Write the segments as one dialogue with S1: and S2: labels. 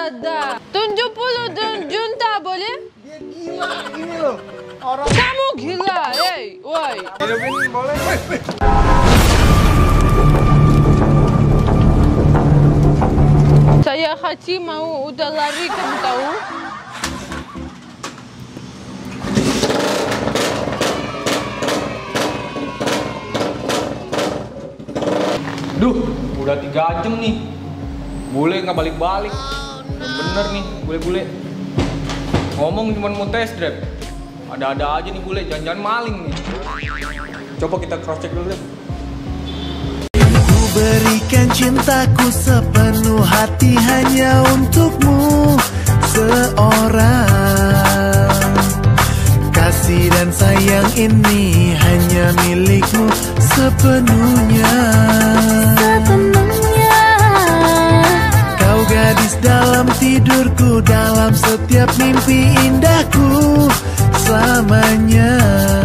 S1: gada. 70 juta boleh?
S2: Dia gila ini loh. Orang
S1: Kamu gila, hey, woi.
S2: hidupin boleh.
S1: Saya Haji mau udah lari, kamu tahu?
S3: Duh, udah 3 jam nih. Bule nggak balik-balik. Bener nih, bule-bule. Ngomong cuma mau test drive. Ada-ada aja nih bule, jangan-jangan maling nih. Coba kita cross check dulu deh.
S4: Ku berikan cintaku sepenuh hati hanya untukmu seorang. Kasih dan sayang ini hanya milikmu sepenuhnya. Kau gadis dalam tidurku, dalam setiap mimpi indahku selamanya.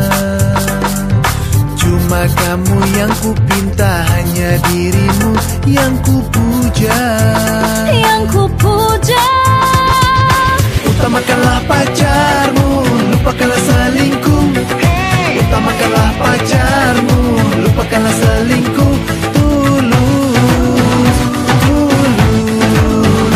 S4: Cuma kamu yang ku pinta, hanya dirimu yang ku puja.
S5: Yang ku puja.
S4: Utamakanlah pacarmu, lupakanlah selingkuh. Utamakanlah pacarmu, lupakanlah selingkuh. Tulus, tulus,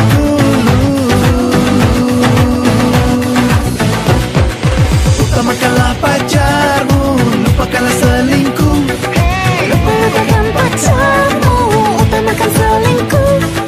S4: tulus. Utamakanlah pacarmu, lupakanlah selingkuh.
S5: Lupakan pacarmu, utamakan selingkuh.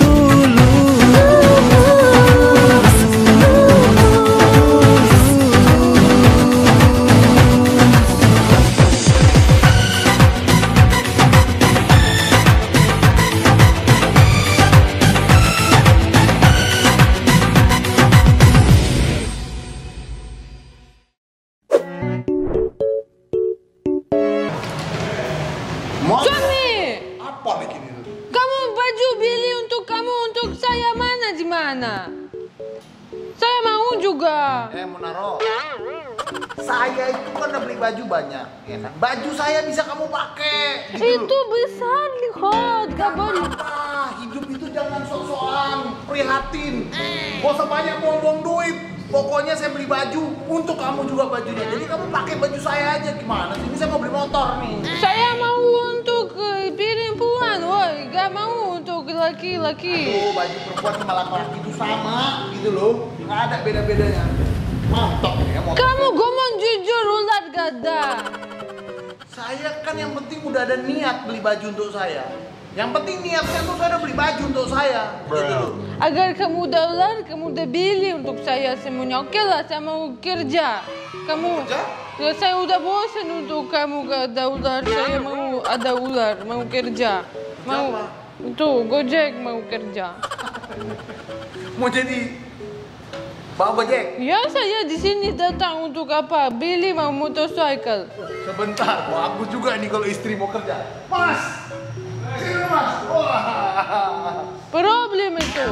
S1: Suami,
S2: Apa bikin itu?
S1: kamu baju beli untuk kamu, untuk saya mana di mana? Saya mau juga.
S2: Menaro. Saya itu kan udah beli baju banyak, ya kan? Baju saya bisa kamu pakai. Gitu
S1: Itu
S2: loh.
S1: besar, lihat, gak boleh.
S2: Apa? Hidup itu jangan sok-sokan, prihatin. Gak usah banyak buang-buang duit. Pokoknya saya beli baju untuk kamu juga bajunya. Jadi kamu pakai baju saya aja, gimana sih? Ini saya mau beli motor nih.
S1: Saya mau untuk perempuan, woi, gak mau untuk laki-laki.
S2: Tuh baju perempuan sama laki-laki itu sama, gitu loh. Nggak ada beda-bedanya. Mantap ya motor.
S1: Kamu ngomong jujur, ular gada.
S2: Saya kan yang penting udah ada niat beli baju untuk saya. Yang penting niatnya tuh saya udah beli baju untuk saya. Gitu loh.
S1: Agar kamu udah ular, kamu udah beli untuk saya semuanya. Oke lah, saya mau kerja. Kamu,
S2: Kerja?
S1: ya saya udah bosan untuk kamu gak ada ular. Saya mau ada ular, mau kerja. Mau, itu Gojek mau kerja.
S2: Mau jadi bawa Gojek?
S1: Ya saya di sini datang untuk apa? Beli mau motorcycle.
S2: Sebentar, bagus juga nih kalau istri mau kerja. Mas, sini mas. Wah.
S1: Problem itu.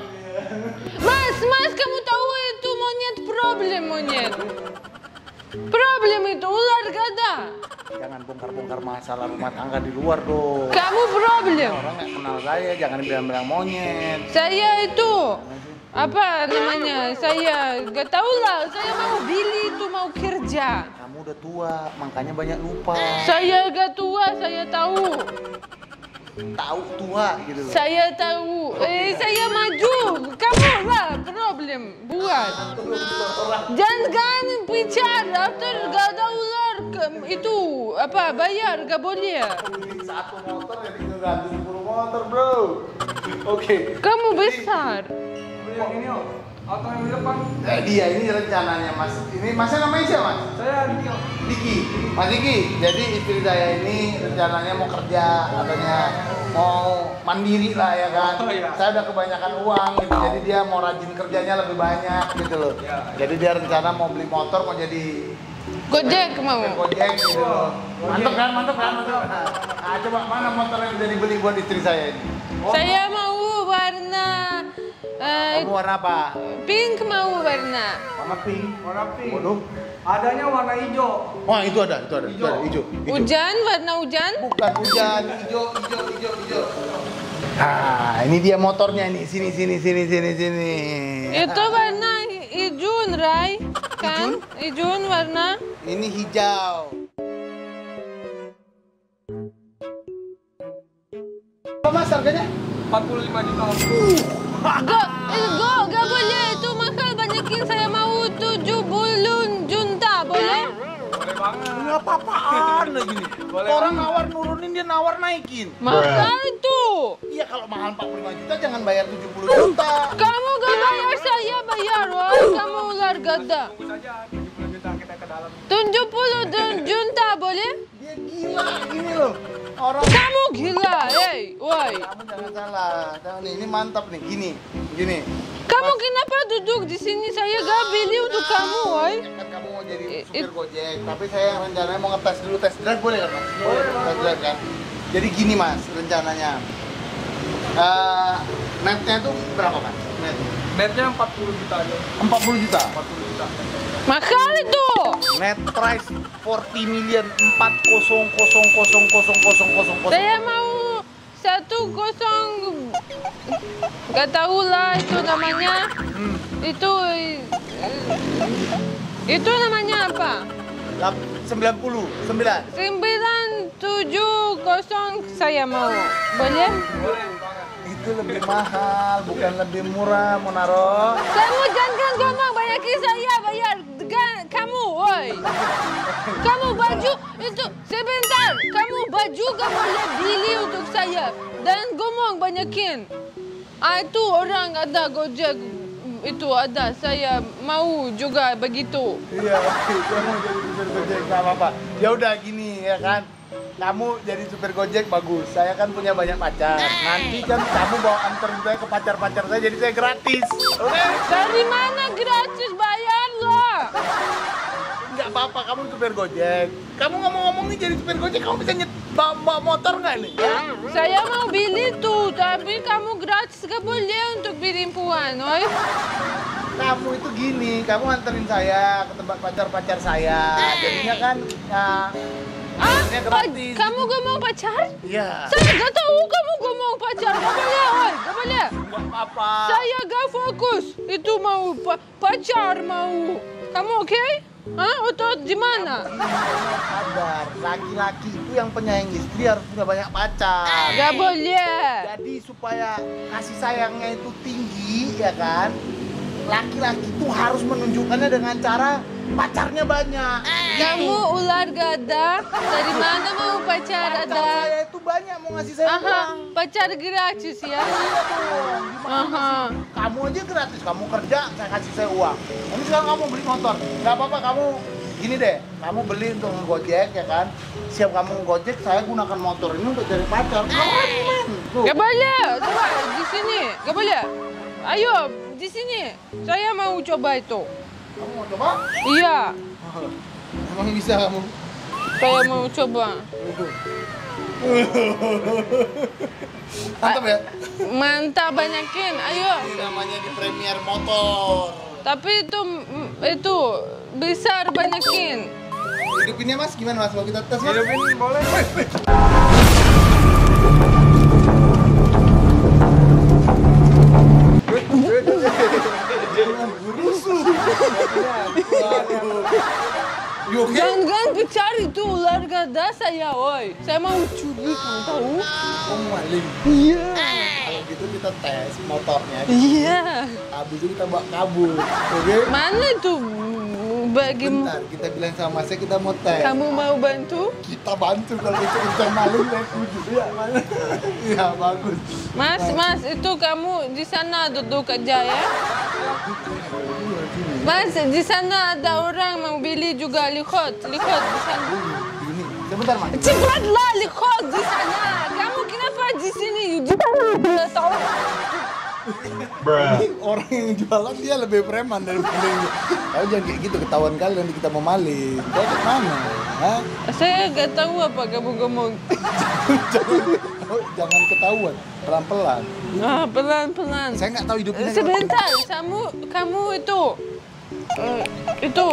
S1: Mas, kamu tahu itu monyet problem monyet. Problem itu ular gada.
S2: Jangan bongkar-bongkar masalah rumah tangga di luar dong.
S1: Kamu problem.
S2: Orang nggak kenal saya, jangan bilang-bilang monyet.
S1: Saya itu apa namanya? Saya gak tahu lah. Saya mau beli itu mau kerja.
S2: Kamu udah tua, makanya banyak lupa.
S1: Saya gak tua, saya tahu.
S2: Tahu tua gitu.
S1: Saya tahu. Saya maju. Kamu lah problem buat. Jangan bicara after gak ada ular. Itu apa bayar gak boleh.
S2: Beli satu motor jadi ngeganti 10 motor bro. Oke.
S1: Kamu besar.
S3: Beli yang ini, atau yang di depan?
S2: Dia ini rencananya mas. Ini masnya namanya siapa mas?
S3: Saya Diki.
S2: Diki. Mas Diki. Jadi istri saya ini rencananya mau kerja, katanya mau mandiri lah ya kan.
S3: Oh, iya.
S2: Saya udah kebanyakan uang gitu. Jadi dia mau rajin kerjanya lebih banyak gitu loh.
S3: Iya.
S2: Jadi dia rencana mau beli motor, mau jadi
S1: Gojek mau.
S2: Gojek gitu loh. Mantap kan, mantap kan, mantap. Nah, coba mana motor yang bisa dibeli buat istri saya ini?
S1: Saya mau warna
S2: Kamu warna apa?
S1: pink mau warna.
S2: Warna pink.
S3: Warna pink.
S2: Waduh.
S3: Adanya warna hijau.
S2: Wah itu ada, hijau. Hijau.
S1: Hujan, warna hujan.
S2: Bukan hujan, hijau. Nah ini dia motornya nih. Sini.
S1: Itu warna hijau, Ray. Kan? Hijau warna.
S2: Ini hijau. Apa mas harganya?
S3: 45 juta.
S1: Gak boleh. Itu mahal banyakin. Saya mau 70 juta. Boleh?
S3: Boleh banget.
S2: Ini apa-apaan lagi nih?
S3: Boleh
S2: Orang
S3: banget.
S2: nawar nurunin, dia nawar naikin.
S1: Mahal itu.
S2: Iya kalau mahal 45 juta jangan bayar 70 juta.
S1: Kamu gak bayar, saya bayar. Woy. Kamu ular gada.
S3: Tunggu saja 70 juta kita ke dalam.
S1: 70 juta boleh?
S2: Dia gila gini loh. Orang
S1: Kamu gila, woi.
S2: kamu jangan salah. Tahu nih, ini mantap nih. Gini.
S1: Kamu kenapa duduk di sini? Saya gak beli untuk kamu, woi.
S2: Kan kamu mau jadi supir Gojek, tapi saya rencananya mau ngetes dulu, tes drive boleh kan mas? Boleh. Tes drive kan? Jadi gini mas, rencananya. Netnya tuh berapa mas?
S3: Netnya 40 juta aja.
S2: 40 juta.
S3: 40 juta.
S1: Mahal itu.
S2: Net price 40 million 40,000,000.
S1: Saya mau 10. Gak tahu lah itu namanya. Itu namanya apa?
S2: 99.
S1: 970 saya mau. Boleh?
S2: Itu lebih mahal, bukan lebih murah, Monaro.
S1: Kamu jangan ngomong banyakin saya bayar. Kamu, woi. Kamu baju itu sebentar. Kamu baju gak boleh beli untuk saya dan ngomong banyakin. Itu orang ada Gojek itu ada. Saya mau juga begitu.
S2: Iya, dia mau jadi supir Gojek nggak apa-apa. Ya udah gini ya kan. Kamu jadi supir Gojek bagus. Saya kan punya banyak pacar. Nanti kan kamu bawa anterin saya ke pacar-pacar saya, jadi saya gratis. Oke?
S1: Dari mana gratis bayar loh?
S2: Nggak apa-apa, kamu supir Gojek. Kamu ngomong-ngomong nih jadi supir Gojek, kamu bisa bawa motor nggak nih? Ya?
S1: Saya mau beli tuh, tapi kamu gratis gak boleh untuk perempuan, oi.
S2: Kamu itu gini, kamu anterin saya ke tempat pacar-pacar saya. Jadinya kan ya, gratis.
S1: Kamu ngomong pacar?
S2: Iya.
S1: Saya gak tahu kamu ngomong pacar. Gak boleh, oi. Gak boleh.
S2: Nggak apa-apa.
S1: Saya gak fokus. Itu mau pacar mau. Kamu oke? Otot di mana?
S2: Sadar, laki-laki itu yang penyayang istri harus punya banyak pacar.
S1: Gak boleh.
S2: Jadi supaya kasih sayangnya itu tinggi, ya kan? Laki-laki itu harus menunjukkannya dengan cara pacarnya banyak.
S1: Kamu ular gada. Dari mana mau pacar
S2: Pacar
S1: ada?
S2: saya itu banyak mau ngasih saya uang.
S1: Pacar gratis ya?
S2: Iya dong. Gimana sih? Kamu aja gratis, kamu kerja, saya kasih saya uang. Ini sekarang kamu beli motor, nggak apa-apa kamu gini deh, kamu beli untuk ngegojek ya kan? Siap kamu ngegojek, saya gunakan motor ini untuk cari pacar. Tuh.
S1: Gak boleh. Coba di sini. Gak boleh. Ayo di sini. Saya mau coba itu.
S2: Kamu mau coba?
S1: Iya.
S2: Emang bisa kamu?
S1: Saya mau coba.
S2: Mantap ya?
S1: Mantap banyakin. Ayo.
S2: Ini namanya di Premier Motor.
S1: Tapi itu besar banyakin.
S2: Hidupinnya mas, gimana mas? Mau kita tes mas?
S3: Hidupin boleh.
S1: Jangan bicara itu ular gada saya, oi. Saya mau curi, kamu tahu?
S2: Oh maling.
S1: Iya.
S2: Kalau gitu kita tes motornya.
S1: Iya.
S2: Habis itu kita bawa kabur. Oke?
S1: Mana itu bagimu?
S2: Bentar, kita bilang sama masnya kita mau tes.
S1: Kamu mau bantu?
S2: Kita bantu kalau itu udah maling naik kudu. Iya, mana? Iya, bagus.
S1: Mas, itu kamu di sana duduk aja ya. Mas, di sana ada orang mau beli juga lihat di sana.
S2: Ini, sebentar mas.
S1: Cepatlah lihat di sana. Kamu kenapa di sini? Di sana tahu?
S2: Ini orang yang jualan dia lebih preman daripada yang Kau jangan kayak gitu, ketahuan kali nanti kita mau maling. Kau ke mana? Hah?
S1: Saya gak tahu apa kamu ngomong.
S2: Jangan ketahuan, pelan-pelan.
S1: Pelan-pelan.
S2: Saya nggak tahu hidupnya.
S1: Sebentar, kamu itu. Itu.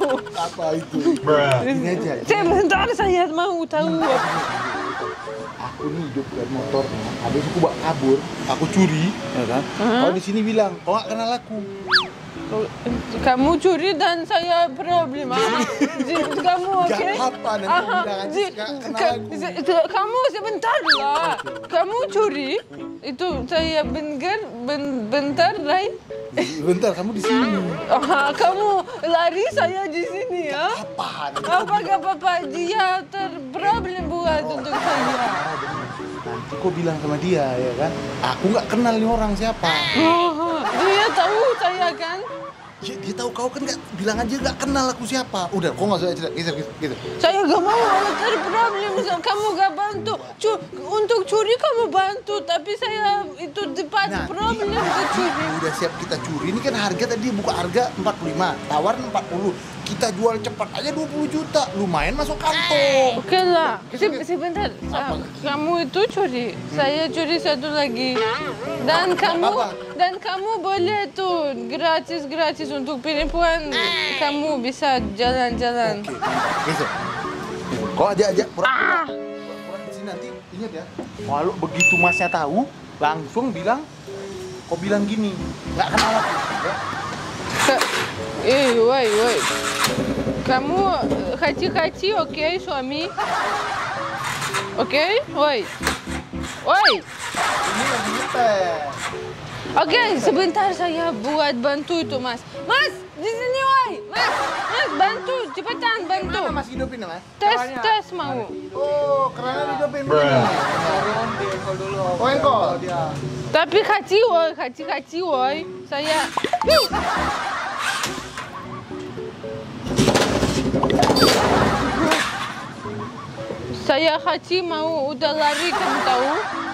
S2: Apa itu? Ini aja.
S1: Sebentar, saya mau tahu.
S2: aku nih hidup dan motornya. Habis aku bawa kabur, aku curi, ya kan? Kau di sini bilang, kau nggak kenal aku.
S1: Kamu curi dan saya problem. Kamu oke?
S2: Gak apa, nanti bilang aja nggak kenal aku.
S1: Kamu sebentar lah. Kamu curi itu saya bentar, right?
S2: Bentar, kamu di sini.
S1: Kamu lari saya di sini ya?
S2: Apa?
S1: Gak apa-apa, dia terproblem buat untuk saya.
S2: Nanti kau bilang sama dia, ya kan? Aku nggak kenal nih orang siapa.
S1: Dia tahu saya kan?
S2: Ya, dia tahu kau kan nggak bilang aja nggak kenal aku siapa. Udah, kau nggak usah cerita gitu.
S1: Saya gak mau terproblem, kamu gak bantu. Untuk curi kamu bantu, tapi saya itu depan problem ke curi.
S2: Udah siap kita curi, ini kan harga tadi buka harga 45, tawar 40. Kita jual cepat aja 20 juta, lumayan masuk kantong.
S1: Oke lah, sebentar. Kamu itu curi, saya curi satu lagi. Dan kamu boleh tuh gratis untuk perempuan. Kamu bisa jalan-jalan.
S2: Oke. Kau ajak pura-pura di sini nanti ingat ya. Kalau begitu masnya tahu, langsung bilang. Kau bilang gini, nggak kenal aku. Ya?
S1: Woi. Kamu kaci-kaci, oke, suami? Oke? Woi.
S2: Ini lagi nyetel.
S1: Oke, sebentar saya buat bantu itu, Mas. Mas, di sini, woi. Mas, bantu, cepetan bantu.
S2: Mana Mas hidupin ya, Mas?
S1: Tes mau.
S2: Oh, kerannya hidupin begini. Oh, engkol.
S1: Tapi kaci, woi. Saya... Saya kaci mau udah lari, kamu tahu?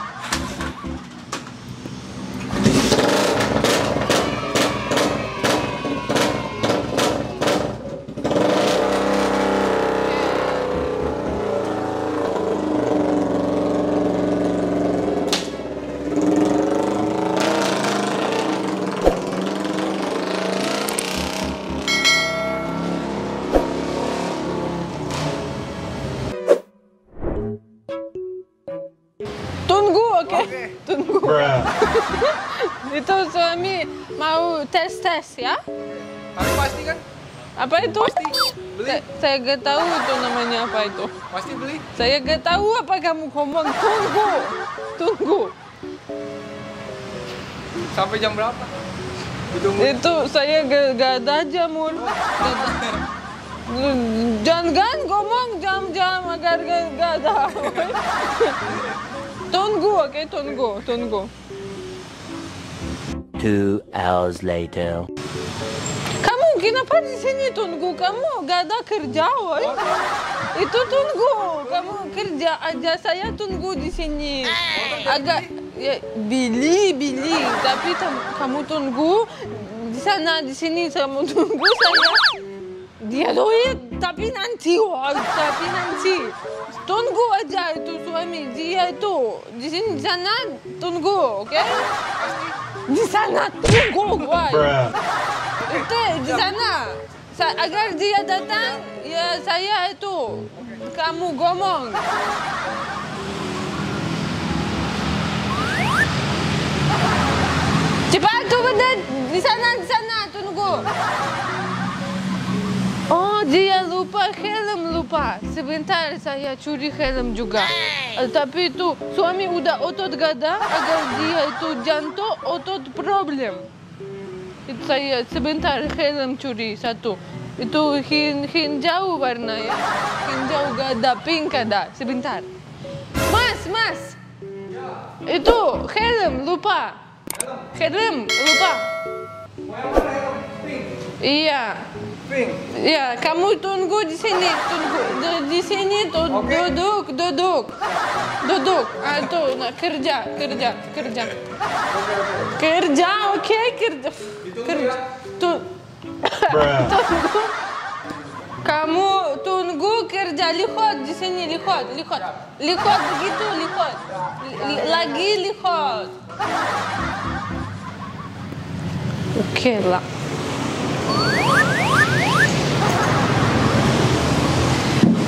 S1: Tunggu. Itu suami mau tes ya?
S3: Tapi pasti kan?
S1: Apa itu?
S3: Pasti beli.
S1: Saya gak tahu itu namanya apa itu.
S3: Pasti beli.
S1: Saya gak tahu apa kamu ngomong. Tunggu.
S3: Sampai jam berapa? Ditunggu.
S1: Itu saya gak ada jamur. Jangan ngomong jam-jam agar gak ada. Tunggu, oke? Tunggu.
S6: 2 hours later.
S1: Kamu kenapa di sini tunggu? Kamu gak ada kerja, woy? Itu tunggu. Kamu kerja aja, saya tunggu di sini. Agak ya, bili. Tapi kamu tunggu di sana, di sini kamu tunggu saya. Dia duit, tapi nanti, woy. Tunggu aja itu suami dia itu di sini di sana tunggu, oke? Di sana tunggu, woy. Itu di sana. Agar dia datang, ya saya itu kamu ngomong. Cepat tuh bener di sana tunggu. Oh, dia lupa helm. Sebentar saya curi helm juga. Tapi itu suami udah otot gada agar dia itu jantung otot problem. Itu saya sebentar helm curi satu. Itu hijau warna ya. Hijau gada, pink ada. Sebentar. Mas. Itu helm lupa. Iya. Ya, kamu tunggu di sini, duduk. Itu kerja, oke, kerja. Tunggu. Kamu tunggu kerja, lihat di sini, lihat begitu, lagi lihat. Oke lah.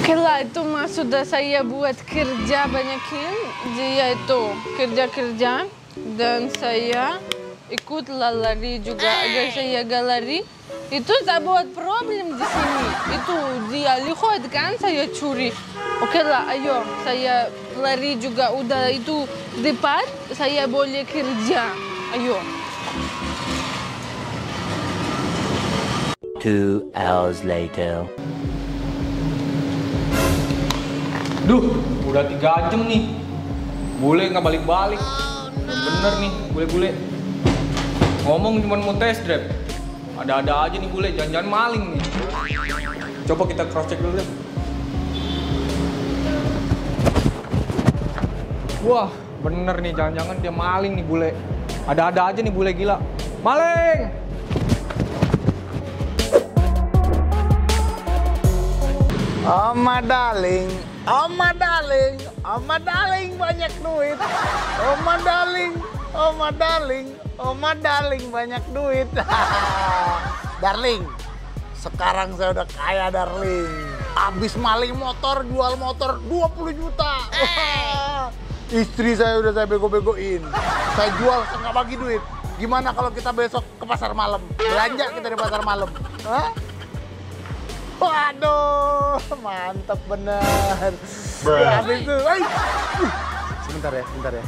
S1: Oke lah, itu mah sudah saya buat kerja banyakin. Dia itu kerja-kerja. Dan saya ikut lari juga agar saya gak lari. Itu tak buat problem di sini. Itu dia lihat kan saya curi. Oke lah, ayo saya lari juga udah itu depan. Saya boleh kerja. Ayo.
S6: 2 hours later.
S3: Duh, udah 3 jam nih. Bule nggak balik-balik. Bener nih, bule-bule. Ngomong cuma mau test drive. Ada-ada aja nih bule, jangan-jangan maling nih. Coba kita cross check dulu deh. Wah, bener nih, jangan-jangan dia maling nih bule. Ada-ada aja nih bule, gila. Maling!
S2: Oma darling, Oma darling, Oma darling banyak duit. Oma darling, Oma darling, Oma darling banyak duit. Darling, sekarang saya udah kaya darling. Abis maling motor, jual motor 20 juta. Istri saya udah saya bego-begoin. Saya jual, saya nggak bagi duit. Gimana kalau kita besok ke pasar malam? Belanja kita di pasar malam. Hah? Waduh, mantap bener. Habis itu, sebentar ya.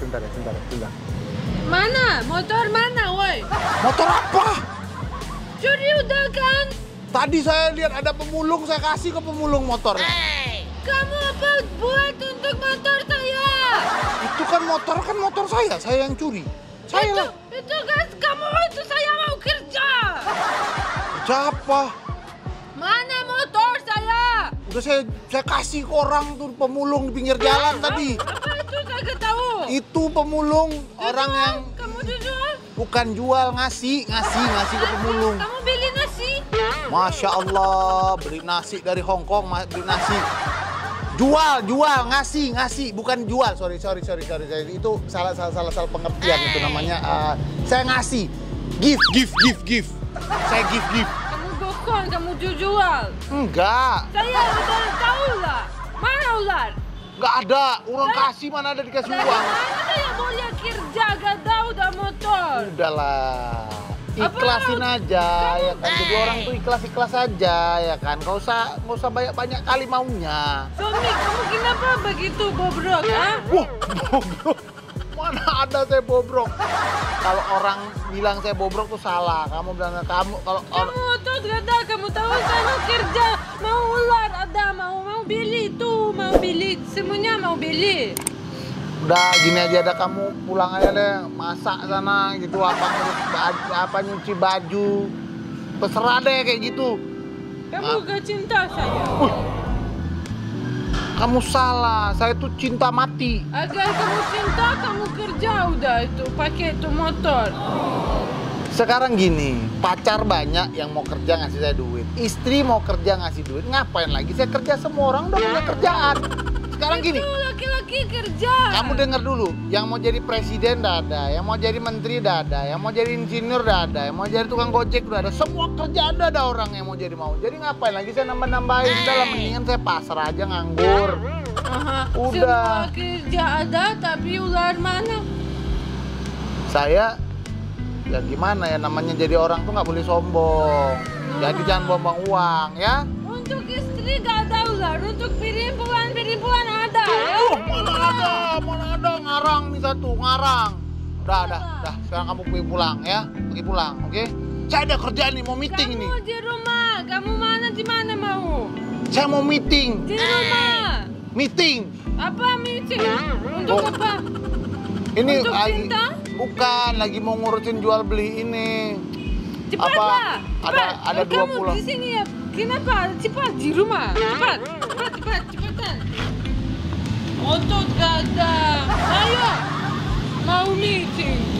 S1: Mana? Motor mana, woi?
S2: Motor apa?
S1: Curi udah kan?
S2: Tadi saya lihat ada pemulung, saya kasih ke pemulung motor.
S1: Kamu apa buat untuk motor saya?
S2: Itu kan motor saya yang curi. Saya lah.
S1: Itu kan kamu itu saya mau kerja.
S2: Kerja apa?
S1: Mana motor saya?
S2: Udah saya kasih ke orang tuh pemulung di pinggir jalan tadi.
S1: Apa itu saya nggak tahu.
S2: Itu pemulung orang yang
S1: Kamu jual?
S2: bukan jual, ngasih ke pemulung.
S1: Kamu beli nasi?
S2: Masya Allah, beli nasi dari Hong Kong, beli nasi. Jual, ngasih, bukan jual. Sorry. Itu salah pengertian itu namanya. Saya ngasih, give. Saya give.
S1: Kamu bohong, kamu jual.
S2: Enggak.
S1: Saya udah tahu lah. Mana ular?
S2: Enggak ada. Orang kasih mana ada dikasih
S1: Dari
S2: uang.
S1: mana saya boleh kerja gak tahu udah motor?
S2: Udahlah. Ikhlasin aja ya kan. Jadi orang tuh ikhlas aja ya kan. Gak usah banyak kali maunya.
S1: Suami, kamu kenapa begitu bobrok, ah?
S2: Wah, bobrok. Mana ada saya bobrok. Kalau orang bilang saya bobrok tuh salah. Kamu bilang kamu kalau
S1: Kamu tuh gak ada, kamu tahu saya mau kerja, mau ular ada, mau beli tuh, mau beli, semuanya mau beli.
S2: udah gini aja, ada kamu pulang aja deh, masak sana gitu, apa nyuci baju, terserah deh kayak gitu.
S1: Kamu gak cinta saya.
S2: Kamu salah, saya tuh cinta mati.
S1: Agar kamu cinta, kamu kerja udah itu, pakai itu motor.
S2: Sekarang gini, pacar banyak yang mau kerja ngasih saya duit, istri mau kerja ngasih duit, ngapain lagi saya kerja? Semua orang udah punya kerjaan. Sekarang gini,
S1: itu laki-laki kerja.
S2: kamu dengar dulu, yang mau jadi presiden udah ada, yang mau jadi menteri udah ada, yang mau jadi insinyur udah ada, yang mau jadi tukang gojek udah ada, semua kerjaan udah ada orang yang mau. Jadi ngapain lagi saya nambah-nambahin? Udah lah, mendingan saya pasrah aja nganggur. Udah.
S1: Semua kerja ada, tapi ular mana?
S2: Saya ya gimana ya, namanya jadi orang tuh nggak boleh sombong. Jadi jangan buang-buang uang ya.
S1: Untuk istri gak ada ular, untuk perempuan ada ya.
S2: Mana ada ngarang nih satu, ngarang. Udah. Sekarang kamu pergi pulang ya, oke? Saya ada kerjaan nih, mau meeting ini.
S1: Kamu di rumah, kamu di mana mau?
S2: Saya mau meeting.
S1: Di rumah.
S2: Meeting.
S1: Apa meeting? Untuk apa?
S2: Ini
S1: Untuk
S2: lagi,
S1: cinta?
S2: bukan, lagi mau ngurusin jual beli ini.
S1: Cepatlah.
S2: Ada dua
S1: Kamu
S2: pulau.
S1: di sini ya. Kenapa? Cepat di rumah. Cepetan. Otot gak ada. Ayo. Mau meeting.